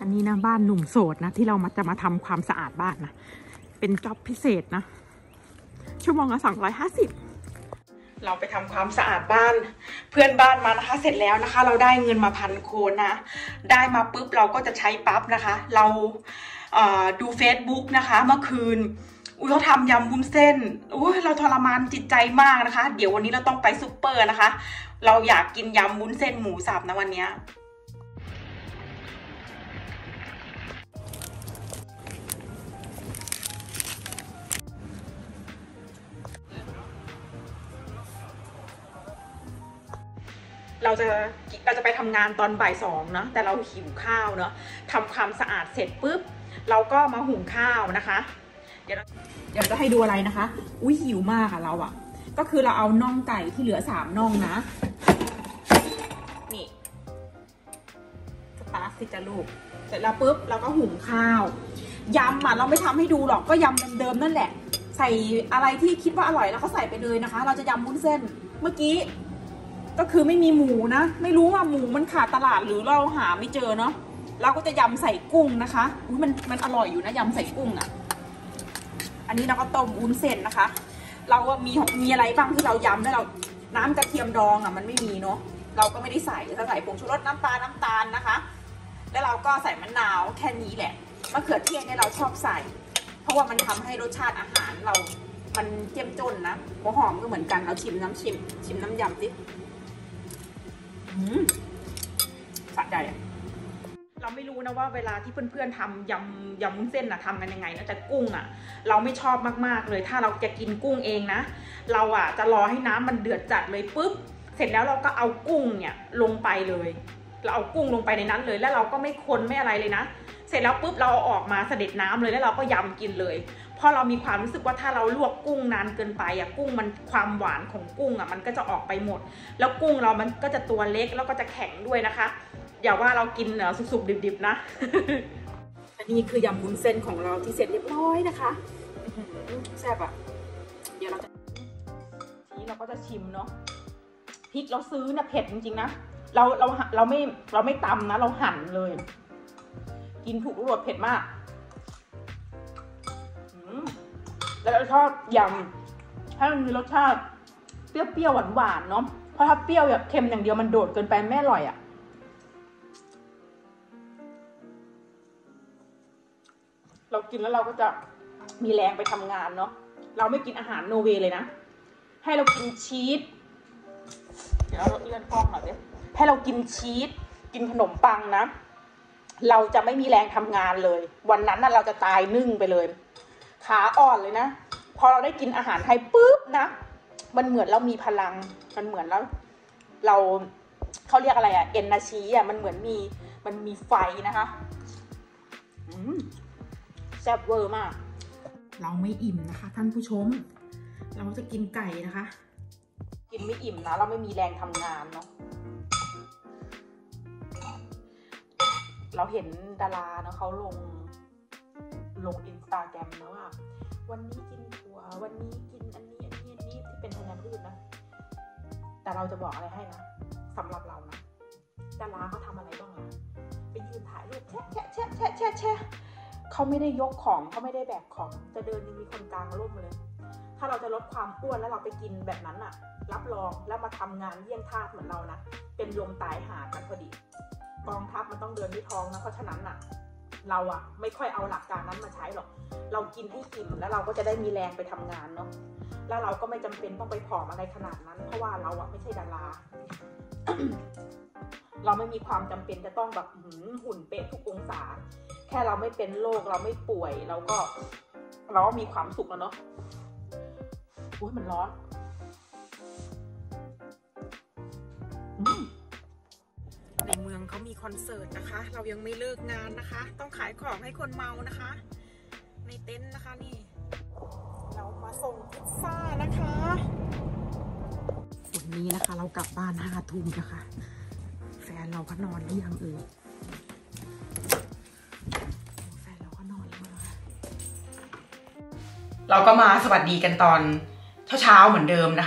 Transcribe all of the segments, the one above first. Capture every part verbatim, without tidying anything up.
อันนี้นะบ้านหนุ่มโสดนะที่เรามาจะมาทำความสะอาดบ้านนะเป็นจ็อบพิเศษนะชั่วโมงละสองร้อยห้าสิบเราไปทำความสะอาดบ้านเพื่อนบ้านมานะคะเสร็จแล้วนะคะเราได้เงินมาพันโคนนะได้มาปุ๊บเราก็จะใช้ปั๊บนะคะเราเอ่อดู Facebook นะคะเมื่อคืนอุ้ยเขาทำยำวุ้นเส้นอุ้ยเราทรมานจิตใจมากนะคะเดี๋ยววันนี้เราต้องไปซุปเปอร์นะคะเราอยากกินยำวุ้นเส้นหมูสับนะวันนี้เราจะเราจะไปทำงานตอนบ่ายสองเนาะแต่เราหิวข้าวเนาะทำความสะอาดเสร็จปุ๊บเราก็มาหุงข้าวนะคะเดี๋ยวเดี๋ยวจะให้ดูอะไรนะคะอุ้ยหิวมากอะเราอะก็คือเราเอาน่องไก่ที่เหลือสามน่องนะนี่สตาร์ทสิจ้ะลูกเสร็จแล้วปุ๊บเราก็หุงข้าวยำอะเราไม่ทำให้ดูหรอกก็ยำเดิมๆนั่นแหละใส่อะไรที่คิดว่าอร่อยแล้วก็ใส่ไปเลยนะคะเราจะยำวุ้นเส้นเมื่อกี้ก็คือไม่มีหมูนะไม่รู้ว่าหมูมันขาดตลาดหรือเราหาไม่เจอเนาะเราก็จะยำใส่กุ้งนะคะอุ้ยมันมันอร่อยอยู่นะยำใส่กุ้งอ่ะอันนี้เราก็ต้มวุ้นเส้นนะคะเราก็มีมีอะไรบ้างที่เรายำแล้วเราน้ำกระเทียมดองอ่ะมันไม่มีเนาะเราก็ไม่ได้ใส่ถ้าใส่ผงชูรสน้ำปลาน้ำตาลนะคะแล้วเราก็ใส่มะนาวแค่นี้แหละมะเขือเทศเนี่ยเราชอบใส่เพราะว่ามันทำให้รสชาติอาหารเรามันเจ้มจนนะหัวหอมก็เหมือนกันเราชิมน้ำชิมชิมน้ำยำสิสะใจอะเราไม่รู้นะว่าเวลาที่เพื่อนๆทำยำยำวุ้นเส้นนะทำกันยังไงนะแต่กุ้งอะเราไม่ชอบมากๆเลยถ้าเราจะกินกุ้งเองนะเราอะจะรอให้น้ำมันเดือดจัดเลยปุ๊บเสร็จแล้วเราก็เอากุ้งเนี่ยลงไปเลยเราเอากุ้งลงไปในนั้นเลยแล้วเราก็ไม่คนไม่อะไรเลยนะเสร็จแล้วปุ๊บเราเอาออกมาเสด็จน้ำเลยแล้วเราก็ยำกินเลยเพราะเรามีความรู้สึกว่าถ้าเราลวกกุ้งนานเกินไปอ่ะกุ้งมันความหวานของกุ้งอ่ะมันก็จะออกไปหมดแล้วกุ้งเรามันก็จะตัวเล็กแล้วก็จะแข็งด้วยนะคะอย่าว่าเรากินเนอะสุกๆดิบๆนะ อันนี้คือยำวุ้นเส้นของเราที่เสร็จเรียบร้อยนะคะแซ่บอ่ะเดี๋ยวเราจะทีนี้เราก็จะชิมเนาะพริกเราซื้อเนี่ยเผ็ดจริงๆนะเราเราเราไม่เราไม่ตำนะเราหั่นเลยกินถูกรสเผ็ดมากแล้วเราชอบยำให้มันมีรสชาติเปรี้ยวๆหวานๆเนาะเพราะถ้าเปรี้ยวแบบเค็มอย่างเดียวมันโดดเกินไปไม่อร่อยอ่ะเรากินแล้วเราก็จะมีแรงไปทำงานเนาะเราไม่กินอาหารโนเวย์เลยนะให้เรากินชีสเดี๋ยวเราเลื่อนกล้องหน่อยดิให้เรากินชีสกินขนมปังนะเราจะไม่มีแรงทำงานเลยวันนั้นน่ะเราจะตายนึ่งไปเลยขาอ่อนเลยนะพอเราได้กินอาหารไทยปุ๊บนะมันเหมือนเรามีพลังมันเหมือนแล้วเราเขาเรียกอะไรอะเอเนอร์จีอะมันเหมือนมีมันมีไฟนะคะอืมแซ่บเวอร์มากเราไม่อิ่มนะคะท่านผู้ชมเราจะกินไก่นะคะกินไม่อิ่มนะเราไม่มีแรงทำงานเนาะเราเห็นดาราเนาะเขาลงลงอินสตาแกรมนะว่าวันนี้กินถั่ววันนี้กินอันนี้อันนี้อันนี้ที่เป็นธัญพืชนะแต่เราจะบอกอะไรให้นะสำหรับเรานะดาราเขาทำอะไรบ้างอะไปยืนถ่ายรูปแชะแชะแชะแชะแชะแชะเขาไม่ได้ยกของเขาไม่ได้แบกของจะเดินยังมีคนกลางร่มเลยถ้าเราจะลดความอ้วนแล้วเราไปกินแบบนั้นอะรับรองแล้วมาทำงานเยี่ยงทาสเหมือนเรานะเป็นลมตายหากันพอดีกองทัพมันต้องเดินด้วยท้องนะเพราะฉะนั้นอะเราอะไม่ค่อยเอาหลักการนั้นมาใช้หรอกเรากินให้อิ่มแล้วเราก็จะได้มีแรงไปทำงานเนาะแล้วเราก็ไม่จำเป็นต้องไปผอมอะไรขนาดนั้นเพราะว่าเราอะไม่ใช่ดารา เราไม่มีความจำเป็นจะต้องแบบหุ่นเป๊ะทุกองศาแค่เราไม่เป็นโรคเราไม่ป่วยเราก็เราก็มีความสุขแล้วเนาะอุ้ยมันร้อนในเมืองเขามีคอนเสิร์ตนะคะเรายังไม่เลิกงานนะคะต้องขายของให้คนเมานะคะในเต็นท์นะคะนี่เรามาส่งพิซซ่านะคะวันนี้นะคะเรากลับบ้านห้าทุ่มนะคะแฟนเราก็นอนหรือยังเอ่ยแฟนเราก็นอนแล้วนะคะเราก็มาสวัสดีกันตอนเช้าๆเหมือนเดิมนะคะ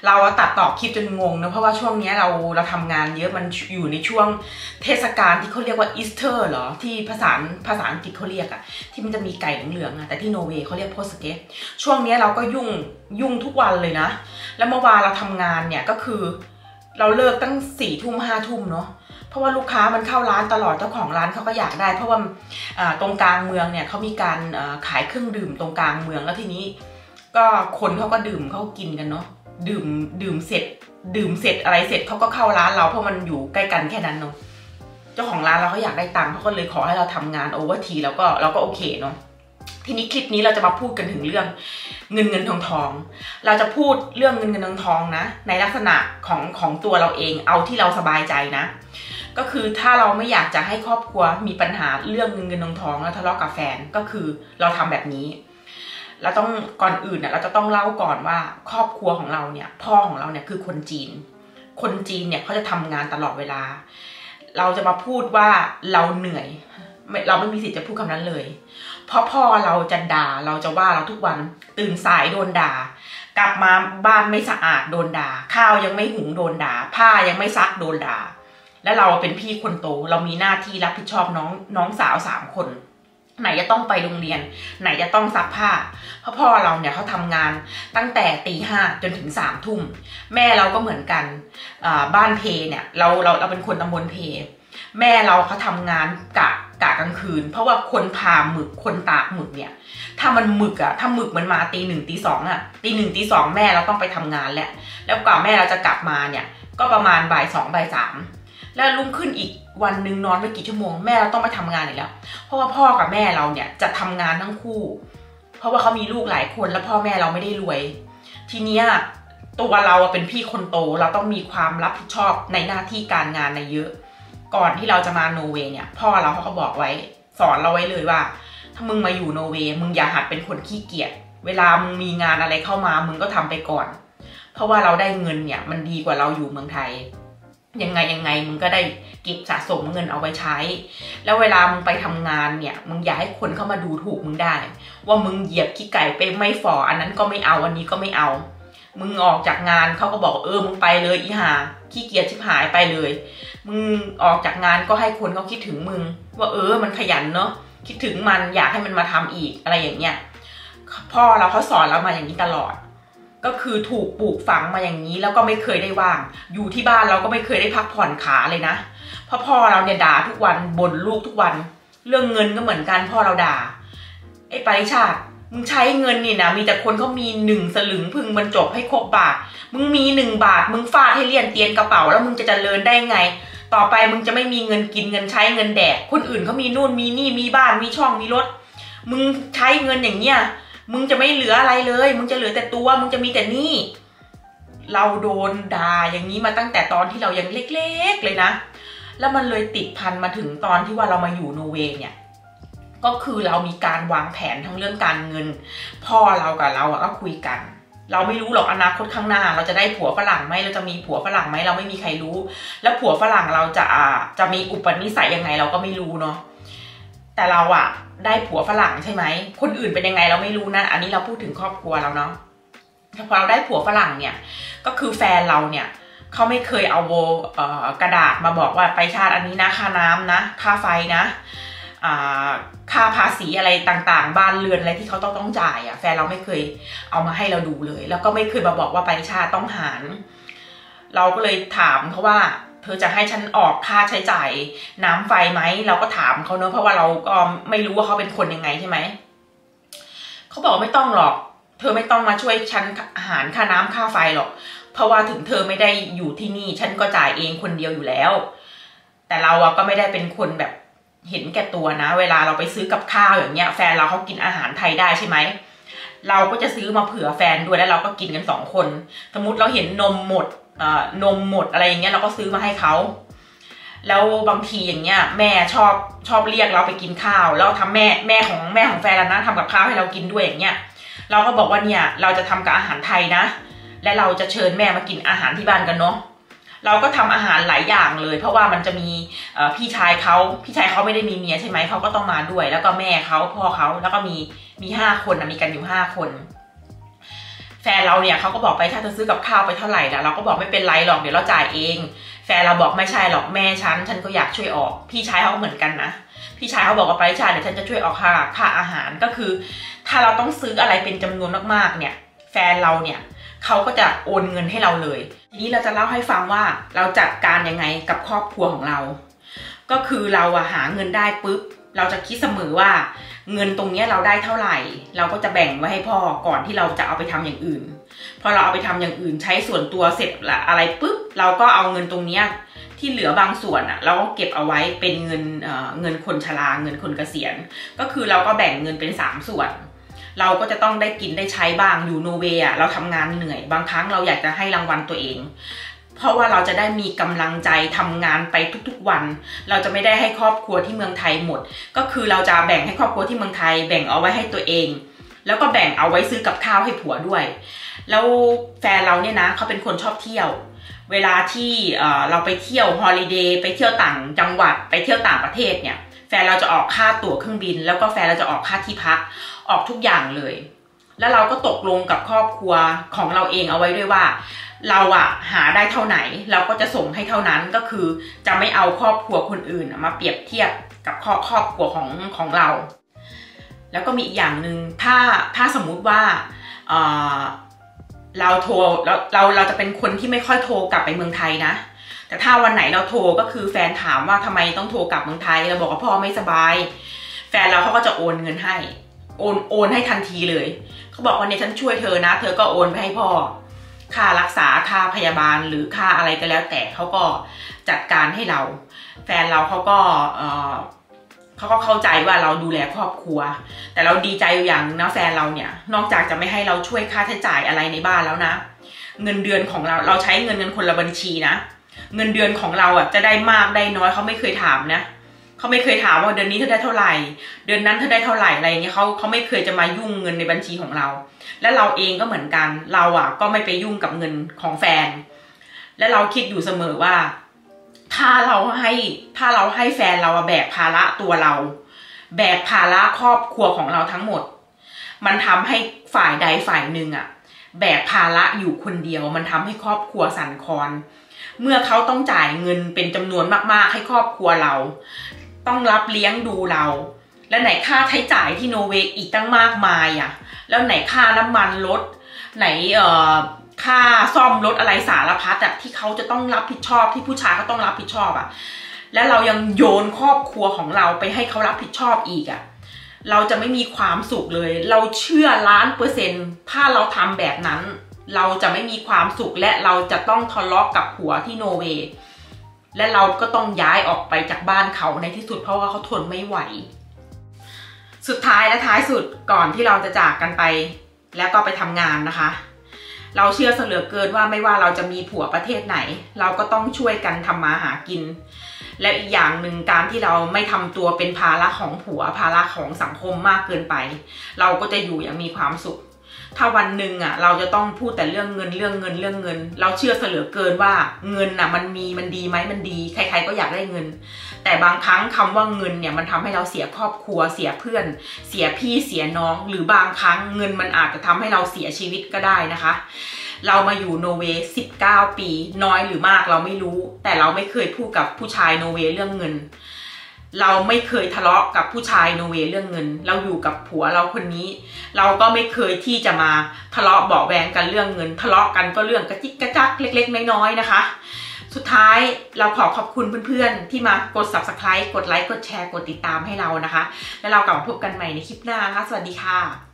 เราตัดต่อคลิปจนงงนะเพราะว่าช่วงนี้เราเราทำงานเยอะมันอยู่ในช่วงเทศกาลที่เขาเรียกว่าอีสเตอร์เหรอที่ภาษาภาษาอังกฤษเขาเรียกอะที่มันจะมีไก่เหลืองๆอะแต่ที่โนเวย์เขาเรียกโพสเกตช่วงนี้เราก็ยุ่งยุ่งทุกวันเลยนะแล้วเมื่อวานเราทำงานเนี่ยก็คือเราเลิกตั้งสี่ทุ่มห้าทุ่มเนาะเพราะว่าลูกค้ามันเข้าร้านตลอดเจ้าของร้านเขาก็อยากได้เพราะว่าตรงกลางเมืองเนี่ยเขามีการขายเครื่องดื่มตรงกลางเมืองแล้วทีนี้ก็คนเขาก็ดื่มเขากินกันเนาะดื่มดื่มเสร็จดื่มเสร็จอะไรเสร็จเขาก็เข้าร้านเราเพราะมันอยู่ใกล้กันแค่นั้นเนาะเจ้าของร้านเราเขาอยากได้ตังค์เขาก็เลยขอให้เราทำงานโอเวอร์ทีแล้วก็เราก็โอเคเนาะทีนี้คลิปนี้เราจะมาพูดกันถึงเรื่องเงินเงินทองทองเราจะพูดเรื่องเงินเงินทองทองนะในลักษณะของของตัวเราเองเอาที่เราสบายใจนะก็คือถ้าเราไม่อยากจะให้ครอบครัวมีปัญหาเรื่องเงินเงินทองทองแล้วทะเลาะกับแฟนก็คือเราทำแบบนี้เราต้องก่อนอื่นเนี่ยเราจะต้องเล่าก่อนว่าครอบครัวของเราเนี่ยพ่อของเราเนี่ยคือคนจีนคนจีนเนี่ยเขาจะทำงานตลอดเวลาเราจะมาพูดว่าเราเหนื่อยเราไม่มีสิทธิ์จะพูดคำนั้นเลยเพราะพ่อเราจะด่าเราจะว่าเราทุกวันตื่นสายโดนด่ากลับมาบ้านไม่สะอาดโดนด่าข้าวยังไม่หุงโดนด่าผ้ายังไม่ซักโดนด่าและเราเป็นพี่คนโตเรามีหน้าที่รับผิดชอบน้องน้องสาวสามคนไหนจะต้องไปโรงเรียนไหนจะต้องซักผ้าเพราะพ่อเราเนี่ยเขาทำงานตั้งแต่ตีห้าจนถึงสามทุ่มแม่เราก็เหมือนกันบ้านเพเนี่ยเราเราเราเป็นคนตำบลเพแม่เราเขาทำงานกะกะกลางคืนเพราะว่าคนพาหมึกคนตากหมึกเนี่ยถ้ามันหมึกอะถ้าหมึกมันมาตีหนึ่งตีสองอะตีหนึ่งตีสองแม่เราต้องไปทำงานแล้วแล้วกว่าแม่เราจะกลับมาเนี่ยก็ประมาณบ่ายสองบ่ายสามแล้วรุ่งขึ้นอีกวันหนึ่งนอนไม่กี่ชั่วโมงแม่เราต้องไปทำงานอีกแล้วเพราะว่าพ่อกับแม่เราเนี่ยจะทำงานทั้งคู่เพราะว่าเขามีลูกหลายคนแล้วพ่อแม่เราไม่ได้รวยทีเนี้ยตัวเราเป็นพี่คนโตเราต้องมีความรับผิดชอบในหน้าที่การงานในเยอะก่อนที่เราจะมาโนเวย์เนี่ยพ่อเราเขาก็บอกไว้สอนเราไว้เลยว่าถ้ามึงมาอยู่โนเวย์มึงอย่าหัดเป็นคนขี้เกียจเวลามึงมีงานอะไรเข้ามามึงก็ทำไปก่อนเพราะว่าเราได้เงินเนี่ยมันดีกว่าเราอยู่เมืองไทยยังไงยังไงมึงก็ได้เก็บสะสมเงินเอาไว้ใช้แล้วเวลามึงไปทำงานเนี่ยมึงอย่าให้คนเข้ามาดูถูกมึงได้ว่ามึงเหยียบขี้ไก่ไปไม่ฝ่ออันนั้นก็ไม่เอาอันนี้ก็ไม่เอามึงออกจากงานเขาก็บอกเออมึงไปเลยอีห่าขี้เกียจชิบหายไปเลยมึงออกจากงานก็ให้คนเขาคิดถึงมึงว่าเออมันขยันเนาะคิดถึงมันอยากให้มันมาทำอีกอะไรอย่างเงี้ยพ่อเราเขาสอนเรามาอย่างนี้ตลอดก็คือถูกปลูกฝังมาอย่างนี้แล้วก็ไม่เคยได้ว่างอยู่ที่บ้านเราก็ไม่เคยได้พักผ่อนขาเลยนะเพราะพ่อเราเนี่ยด่าทุกวันบ่นลูกทุกวันเรื่องเงินก็เหมือนกันพ่อเราด่าไอ้ปริชาติมึงใช้เงินนี่นะมีแต่คนเขามีหนึ่งสลึงพึงบรรจบให้ครบบาทมึงมีหนึ่งบาทมึงฟาดให้เลี่ยนเตียนกระเป๋าแล้วมึงจะเจริญได้ไงต่อไปมึงจะไม่มีเงินกินเงินใช้เงินแดกคนอื่นเขามีนู่นมีนี่มีบ้านมีช่องมีรถมึงใช้เงินอย่างเงี้ยมึงจะไม่เหลืออะไรเลยมึงจะเหลือแต่ตัวมึงจะมีแต่หนี้เราโดนด่าอย่างนี้มาตั้งแต่ตอนที่เรายังเล็กๆเลยนะแล้วมันเลยติดพันมาถึงตอนที่ว่าเรามาอยู่โนเวย์เนี่ยก็คือเรามีการวางแผนทั้งเรื่องการเงินพ่อเรากับเราก็คุยกันเราไม่รู้หรอกอนาคตข้างหน้าเราจะได้ผัวฝรั่งไหมเราจะมีผัวฝรั่งไหมเราไม่มีใครรู้แล้วผัวฝรั่งเราจะอ่าจะมีอุปนิสัยยังไงเราก็ไม่รู้เนาะแต่เราอะได้ผัวฝรั่งใช่ไหมคนอื่นเป็นยังไงเราไม่รู้นะอันนี้เราพูดถึงครอบครัวเราเนาะพอเราได้ผัวฝรั่งเนี่ยก็คือแฟนเราเนี่ยเขาไม่เคยเอาโวเอ่อกระดาษมาบอกว่าไปชาติอันนี้นะค่าน้ำนะค่าไฟนะค่าภาษีอะไรต่างๆบ้านเรือนอะไรที่เขาต้องต้องจ่ายอ่ะแฟนเราไม่เคยเอามาให้เราดูเลยแล้วก็ไม่เคยมาบอกว่าไปชาติต้องหารเราก็เลยถามเขาว่าเธอจะให้ฉันออกค่าใช้จ่ายน้ำไฟไหมเราก็ถามเขาเนอะเพราะว่าเราก็ไม่รู้ว่าเขาเป็นคนยังไงใช่ไหมเขาบอกไม่ต้องหรอกเธอไม่ต้องมาช่วยฉันอาหารค่าน้ำค่าไฟหรอกเพราะว่าถึงเธอไม่ได้อยู่ที่นี่ฉันก็จ่ายเองคนเดียวอยู่แล้วแต่เราอะก็ไม่ได้เป็นคนแบบเห็นแก่ตัวนะเวลาเราไปซื้อกับข้าวอย่างเงี้ยแฟนเราเขากินอาหารไทยได้ใช่ไหมเราก็จะซื้อมาเผื่อแฟนด้วยแล้วเราก็กินกันสองคนสมมติเราเห็นนมหมดนมหมดอะไรอย่างเงี้ยเราก็ซื้อมาให้เขาแล้วบางทีอย่างเงี้ยแม่ชอบชอบเรียกเราไปกินข้าวแล้วทำแม่แม่ของแม่ของแฟนเรานะทำกับข้าวให้เรากินด้วยอย่างเงี้ยเราก็บอกว่าเนี่ยเราจะทำกับอาหารไทยนะและเราจะเชิญแม่มากินอาหารที่บ้านกันเนาะเราก็ทำอาหารหลายอย่างเลยเพราะว่ามันจะมีพี่ชายเขาพี่ชายเขาไม่ได้มีเมียใช่ไหมเขาก็ต้องมาด้วยแล้วก็แม่เขาพ่อเขาแล้วก็มีมีห้าคนนะมีกันอยู่ห้าคนแฟนเราเนี่ยเขาก็บอกไปถ้าเธอซื้อกับข้าวไปเท่าไหร่ละเราก็บอกไม่เป็นไรหรอกเดี๋ยวเราจ่ายเองแฟนเราบอกไม่ใช่หรอกแม่ฉันฉันก็อยากช่วยออกพี่ชายเขาเหมือนกันนะพี่ชายเขาบอกว่าไปชาเดี๋ยวฉันจะช่วยออกค่าค่าอาหารก็คือถ้าเราต้องซื้ออะไรเป็นจำนวนมากๆเนี่ยแฟนเราเนี่ยเขาก็จะโอนเงินให้เราเลยทีนี้เราจะเล่าให้ฟังว่าเราจัดการยังไงกับครอบครัวของเราก็คือเราอะหาเงินได้ปุ๊บเราจะคิดเสมอว่าเงินตรงนี้เราได้เท่าไหร่เราก็จะแบ่งไว้ให้พ่อก่อนที่เราจะเอาไปทำอย่างอื่นพอเราเอาไปทำอย่างอื่นใช้ส่วนตัวเสร็จละอะไรปุ๊บเราก็เอาเงินตรงนี้ที่เหลือบางส่วนอะเราก็เก็บเอาไว้เป็นเงินเอ่อเงินคนชราเงินคนเกษียณก็คือเราก็แบ่งเงินเป็นสามส่วนเราก็จะต้องได้กินได้ใช้บ้างอยู่โนเวย์อะเราทำงานเหนื่อยบางครั้งเราอยากจะให้รางวัลตัวเองเพราะว่าเราจะได้มีกำลังใจทำงานไปทุกๆวันเราจะไม่ได้ให้ครอบครัวที่เมืองไทยหมดก็คือเราจะแบ่งให้ครอบครัวที่เมืองไทยแบ่งเอาไว้ให้ตัวเองแล้วก็แบ่งเอาไว้ซื้อกับข้าวให้ผัวด้วยแล้วแฟนเราเนี่ยนะเขาเป็นคนชอบเที่ยวเวลาที่เราไปเที่ยวฮอลิเดย์ไปเที่ยวต่างจังหวัดไปเที่ยวต่างประเทศเนี่ยแฟนเราจะออกค่าตั๋วเครื่องบินแล้วก็แฟนเราจะออกค่าที่พักออกทุกอย่างเลยแล้วเราก็ตกลงกับครอบครัวของเราเองเอาไว้ด้วยว่าเราอะหาได้เท่าไหนเราก็จะส่งให้เท่านั้นก็คือจะไม่เอาครอบครัวคนอื่นมาเปรียบเทียบกับครอบครอบครัวของของเราแล้วก็มีอีกอย่างหนึ่งถ้าถ้าสมมุติว่าเอ่อเราโทรเราเราเราจะเป็นคนที่ไม่ค่อยโทรกลับไปเมืองไทยนะแต่ถ้าวันไหนเราโทรก็คือแฟนถามว่าทำไมต้องโทรกลับเมืองไทยเราบอกว่าพ่อไม่สบายแฟนเราเขาก็จะโอนเงินให้โอนโอนให้ทันทีเลยเขาบอกว่าเนี่ยฉันช่วยเธอนะเธอก็โอนไปให้พ่อค่ารักษาค่าพยาบาลหรือค่าอะไรก็แล้วแต่เขาก็จัดการให้เราแฟนเราเขาก็เออเขาก็เข้าใจว่าเราดูแลครอบครัวแต่เราดีใจอย่างนะแฟนเราเนี่ยนอกจากจะไม่ให้เราช่วยค่าใช้จ่ายอะไรในบ้านแล้วนะเงินเดือนของเราเราใช้เงินเงินคนละบัญชีนะเงินเดือนของเราอ่ะจะได้มากได้น้อยเขาไม่เคยถามนะเขาไม่เคยถามว่าเดือนนี้เธอได้เท่าไหร่เดือนนั้นเธอได้เท่าไหร่อะไรเงี้ยเขาเขาไม่เคยจะมายุ่งเงินในบัญชีของเราและเราเองก็เหมือนกันเราอ่ะก็ไม่ไปยุ่งกับเงินของแฟนและเราคิดอยู่เสมอว่าถ้าเราให้ถ้าเราให้แฟนเราแบกภาระตัวเราแบกภาระครอบครัวของเราทั้งหมดมันทำให้ฝ่ายใดฝ่ายหนึ่งอ่ะแบกภาระอยู่คนเดียวมันทำให้ครอบครัวสั่นคลอนเมื่อเขาต้องจ่ายเงินเป็นจำนวนมากๆให้ครอบครัวเราต้องรับเลี้ยงดูเราและไหนค่าใช้จ่ายที่โนเวย์อีกตั้งมากมายอ่ะแล้วไหนค่าน้ำมันรถไหนเอ่อค่าซ่อมรถอะไรสารพัดอ่ะที่เขาจะต้องรับผิดชอบที่ผู้ชายเขาต้องรับผิดชอบอ่ะและเรายังโยนครอบครัวของเราไปให้เขารับผิดชอบอีกอ่ะเราจะไม่มีความสุขเลยเราเชื่อล้านเปอร์เซ็นต์ถ้าเราทำแบบนั้นเราจะไม่มีความสุขและเราจะต้องทะเลาะกับผัวที่โนเวย์และเราก็ต้องย้ายออกไปจากบ้านเขาในที่สุดเพราะว่าเขาทนไม่ไหวสุดท้ายและท้ายสุดก่อนที่เราจะจากกันไปแล้วก็ไปทำงานนะคะเราเชื่อเสลือเกินว่าไม่ว่าเราจะมีผัวประเทศไหนเราก็ต้องช่วยกันทำมาหากินและอีกอย่างหนึ่งการที่เราไม่ทำตัวเป็นภาระของผัวภาระของสังคมมากเกินไปเราก็จะอยู่อย่างมีความสุขถ้าวันหนึ่งอ่ะเราจะต้องพูดแต่เรื่องเงินเรื่องเงินเรื่องเงินเราเชื่อเสลือเกินว่าเงินอ่ะมันมีมันดีไหมมันดีใครๆก็อยากได้เงินแต่บางครั้งคำว่าเงินเนี่ยมันทำให้เราเสียครอบครัวเสียเพื่อนเสียพี่เสียน้องหรือบางครั้งเงินมันอาจจะทำให้เราเสียชีวิตก็ได้นะคะเรามาอยู่โนเวย์สิบเก้าปีน้อยหรือมากเราไม่รู้แต่เราไม่เคยพูดกับผู้ชายโนเวย์เรื่องเงินเราไม่เคยทะเลาะกับผู้ชายโนเวย์เรื่องเงินเราอยู่กับผัวเราคนนี้เราก็ไม่เคยที่จะมาทะเลาะเบาะแวงกันเรื่องเงินทะเลาะกันก็เรื่องกระจิกกระจักเล็กๆน้อยๆนะคะสุดท้ายเราขอขอบคุณเพื่อนๆที่มากด ซับสไครบ์ กดไลค์กดแชร์กดติดตามให้เรานะคะแล้วเรากลับมาพบกันใหม่ในคลิปหน้านะคะสวัสดีค่ะ